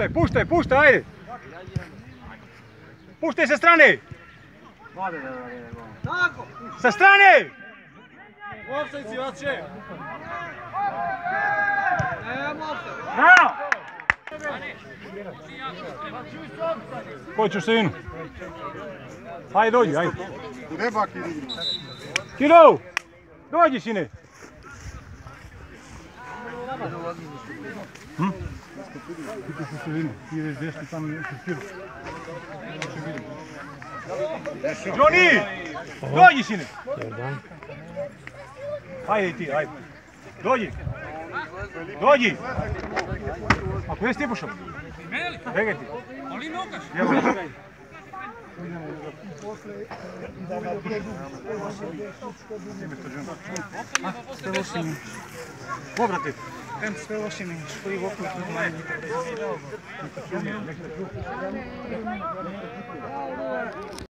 puštaj, ajde! Puštaj sa strane! Sa strane! Bravo! Ko ćeš sinu? Ajde dođi, ajde. Kiro! Dođi sine! Johnny! Dođi sine! Ajde ti, ajde. Dođi! Dođi! Ako jesi ti pušao? Begaj ti. Ali ne okaš. Sve lošine. Pobrati. Krem sve lošine, koji v oknu.